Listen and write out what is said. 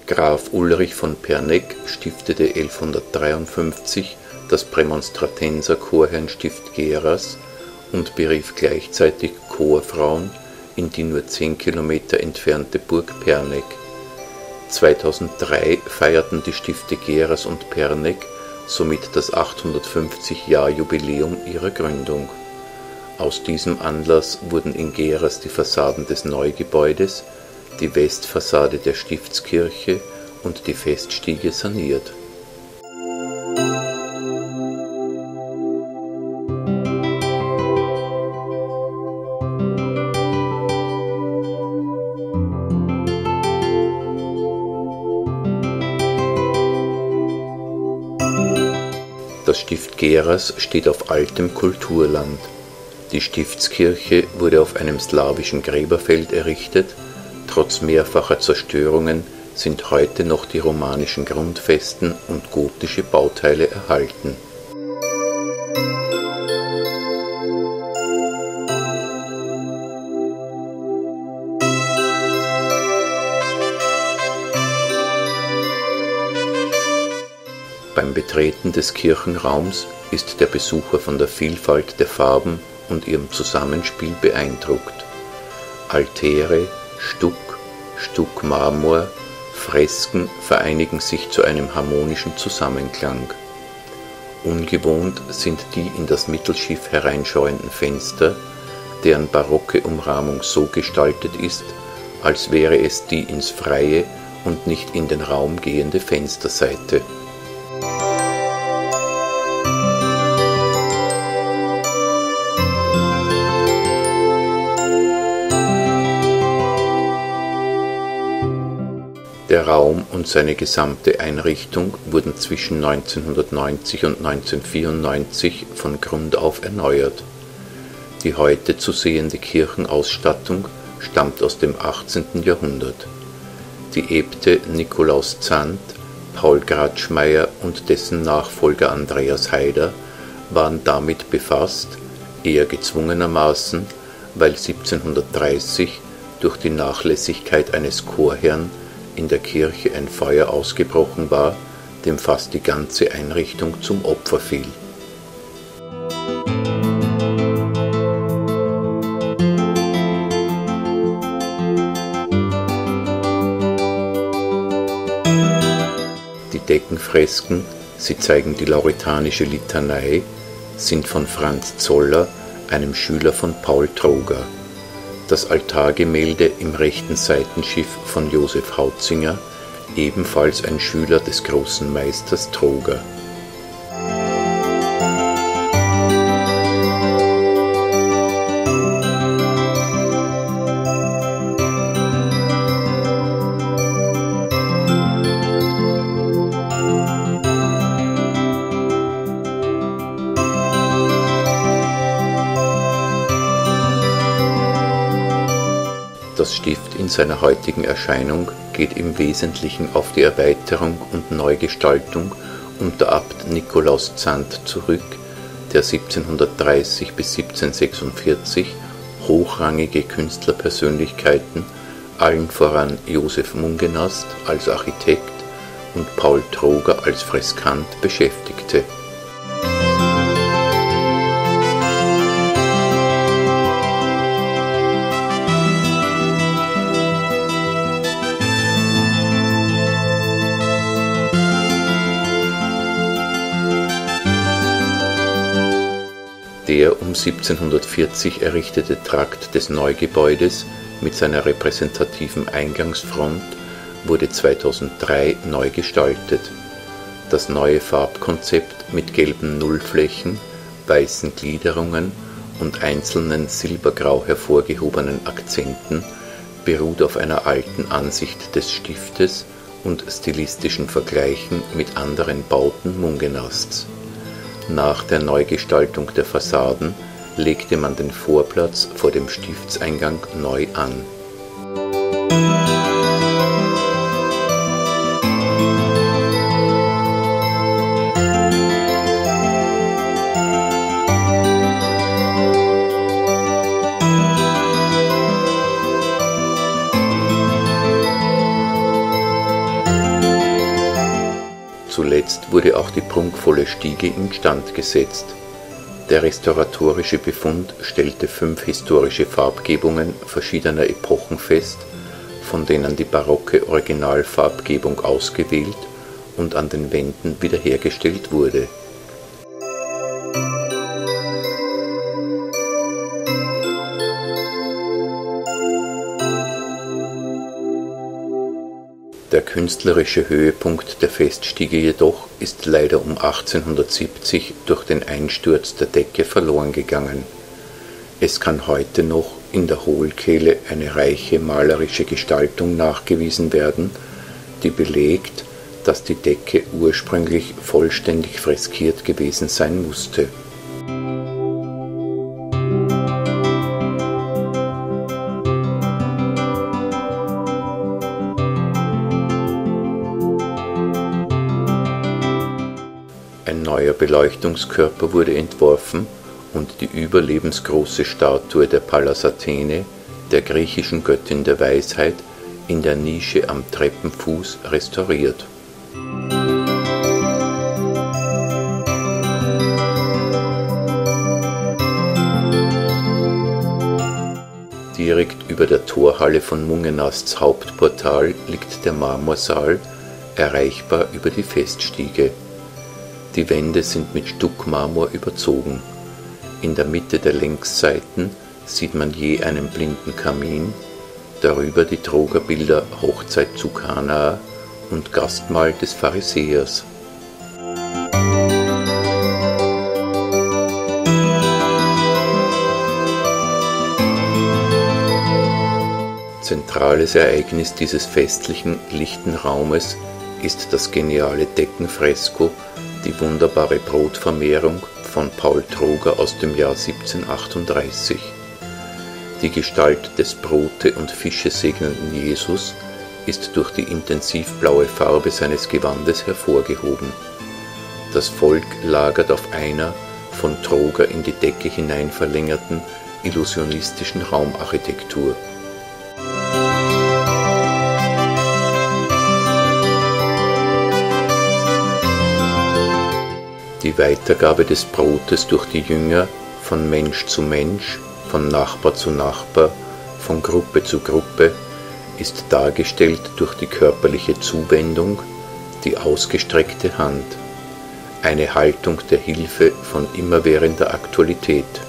Graf Ulrich von Pernegg stiftete 1153 das Prämonstratenser-Chorherrenstift Geras und berief gleichzeitig Chorfrauen in die nur 10 Kilometer entfernte Burg Pernegg. 2003 feierten die Stifte Geras und Pernegg somit das 850-Jahr-Jubiläum ihrer Gründung. Aus diesem Anlass wurden in Geras die Fassaden des Neugebäudes, die Westfassade der Stiftskirche und die Feststiege saniert. Das Stift Geras steht auf altem Kulturland. Die Stiftskirche wurde auf einem slawischen Gräberfeld errichtet. Trotz mehrfacher Zerstörungen sind heute noch die romanischen Grundfesten und gotische Bauteile erhalten. Beim Betreten des Kirchenraums ist der Besucher von der Vielfalt der Farben und ihrem Zusammenspiel beeindruckt. Altäre, Stuckmarmor, Fresken vereinigen sich zu einem harmonischen Zusammenklang. Ungewohnt sind die in das Mittelschiff hereinschauenden Fenster, deren barocke Umrahmung so gestaltet ist, als wäre es die ins Freie und nicht in den Raum gehende Fensterseite. Der Raum und seine gesamte Einrichtung wurden zwischen 1990 und 1994 von Grund auf erneuert. Die heute zu sehende Kirchenausstattung stammt aus dem 18. Jahrhundert. Die Äbte Nikolaus Zandt, Paul Gratschmeier und dessen Nachfolger Andreas Haider waren damit befasst, eher gezwungenermaßen, weil 1730 durch die Nachlässigkeit eines Chorherrn in der Kirche ein Feuer ausgebrochen war, dem fast die ganze Einrichtung zum Opfer fiel. Die Deckenfresken, sie zeigen die lauretanische Litanei, sind von Franz Zoller, einem Schüler von Paul Troger. Das Altargemälde im rechten Seitenschiff von Josef Hautzinger, ebenfalls ein Schüler des großen Meisters Troger. Das Stift in seiner heutigen Erscheinung geht im Wesentlichen auf die Erweiterung und Neugestaltung unter Abt Nikolaus Zandt zurück, der 1730 bis 1746 hochrangige Künstlerpersönlichkeiten, allen voran Josef Mungenast als Architekt und Paul Troger als Freskant, beschäftigte. Der um 1740 errichtete Trakt des Neugebäudes mit seiner repräsentativen Eingangsfront wurde 2003 neu gestaltet. Das neue Farbkonzept mit gelben Nullflächen, weißen Gliederungen und einzelnen silbergrau hervorgehobenen Akzenten beruht auf einer alten Ansicht des Stiftes und stilistischen Vergleichen mit anderen Bauten Mungenasts. Nach der Neugestaltung der Fassaden legte man den Vorplatz vor dem Stiftseingang neu an. zuletzt wurde auch die prunkvolle Stiege instand gesetzt. Der restauratorische Befund stellte 5 historische Farbgebungen verschiedener Epochen fest, von denen die barocke Originalfarbgebung ausgewählt und an den Wänden wiederhergestellt wurde. Der künstlerische Höhepunkt der Feststiege jedoch ist leider um 1870 durch den Einsturz der Decke verloren gegangen. Es kann heute noch in der Hohlkehle eine reiche malerische Gestaltung nachgewiesen werden, die belegt, dass die Decke ursprünglich vollständig freskiert gewesen sein musste. Ein neuer Beleuchtungskörper wurde entworfen und die überlebensgroße Statue der Pallas Athene, der griechischen Göttin der Weisheit, in der Nische am Treppenfuß restauriert. Direkt über der Torhalle von Mungenasts Hauptportal liegt der Marmorsaal, erreichbar über die Feststiege. Die Wände sind mit Stuckmarmor überzogen. In der Mitte der Längsseiten sieht man je einen blinden Kamin, darüber die Trogerbilder Hochzeit zu Kanaa und Gastmahl des Pharisäers. Zentrales Ereignis dieses festlichen, lichten Raumes ist das geniale Deckenfresko, die wunderbare Brotvermehrung von Paul Troger aus dem Jahr 1738. Die Gestalt des Brote und Fische segnenden Jesus ist durch die intensivblaue Farbe seines Gewandes hervorgehoben. Das Volk lagert auf einer von Troger in die Decke hinein verlängerten illusionistischen Raumarchitektur. Die Weitergabe des Brotes durch die Jünger von Mensch zu Mensch, von Nachbar zu Nachbar, von Gruppe zu Gruppe ist dargestellt durch die körperliche Zuwendung, die ausgestreckte Hand, eine Haltung der Hilfe von immerwährender Aktualität.